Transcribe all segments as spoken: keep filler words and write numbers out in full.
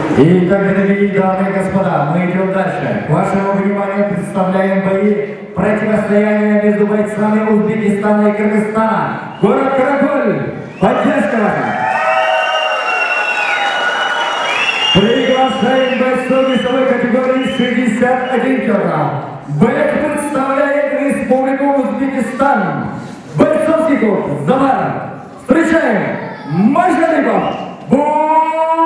Итак, дорогие дамы и господа, мы идем дальше. К вашему вниманию представляем бои противостояния между бойцами Узбекистана и Кыргызстана. Город Караколь, поддержка ваша. Приглашаем бойцов весовой категории шестьдесят один килограмм. Боец представляет Республику Узбекистан. Бойцовский клуб «Завар». Встречаем Мажариков Бурхан!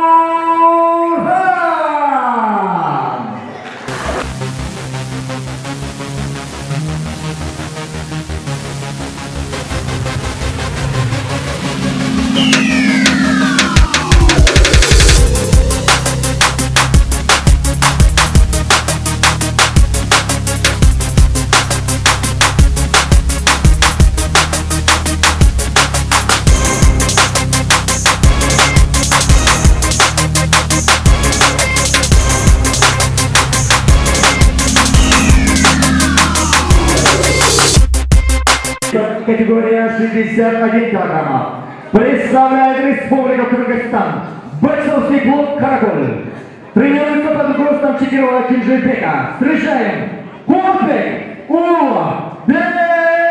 Категория шестьдесят один килограмм. Представляет Республику Кыргызстан. Бойцовский клуб «Караколь». Тренируется под руководством Чекирова Кинжибека. Встречаем Курбек Ула Бексултан.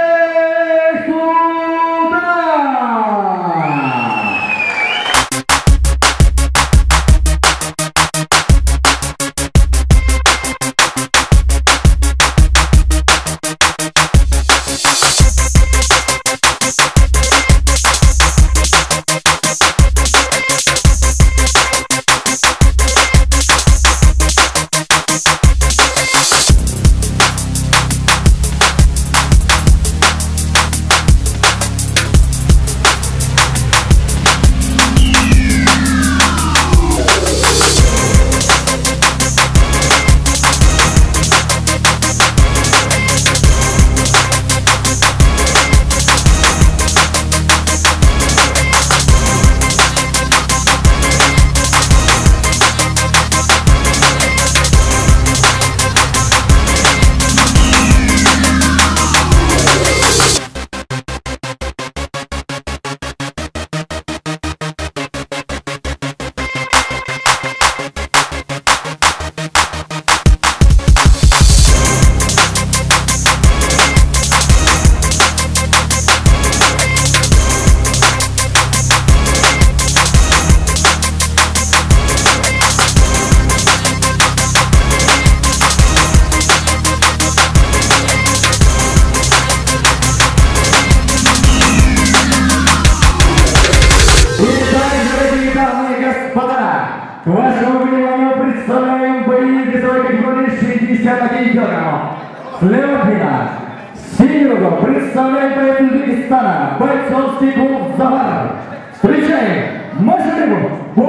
К вашему вниманию представляем бои весовой категории шестьдесят один килограмм. Слева синего представляет боец Узбекистана, бойцовский клуб «Завар». Встречаем Мажариков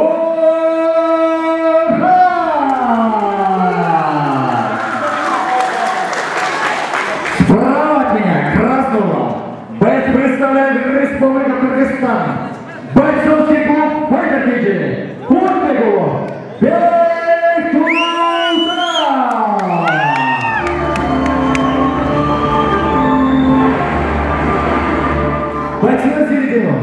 Бурхан! Справа от меня красного боец представляет Республику Кыргызстан, бойцовский клуб «Файтеркичи». Курбеку Бексултан! Бойцы на середину.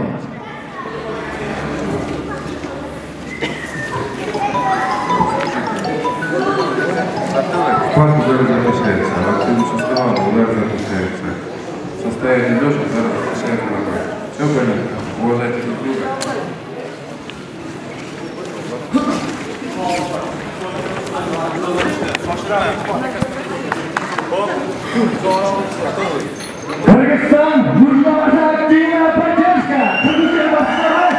Парк уже размещается, активный сустав уже размещается. Состояние лежа зараз размещается на бой. Все понятно? Уважайте друг друга. Кыргызстан, нужна ваша активная поддержка! Будете вас старать!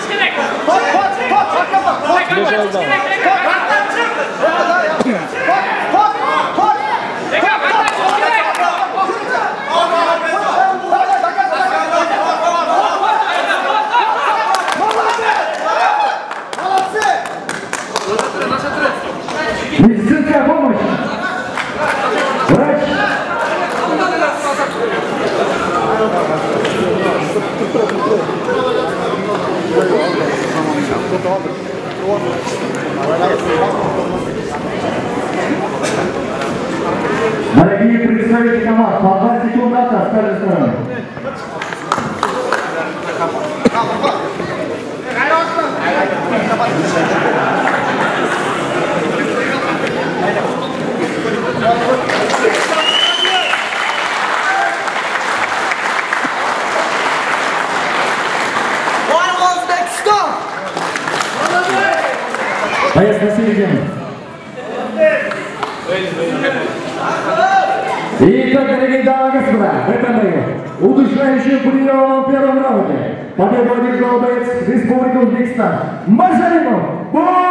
Бежал, да. команд. По два секунды с каждой стороны. Боец на середину. Итак, дорогие дамы и господа, в этом бою, удушающий в первом раунде, победу одержал боец Республики Узбекистан Мажаринов.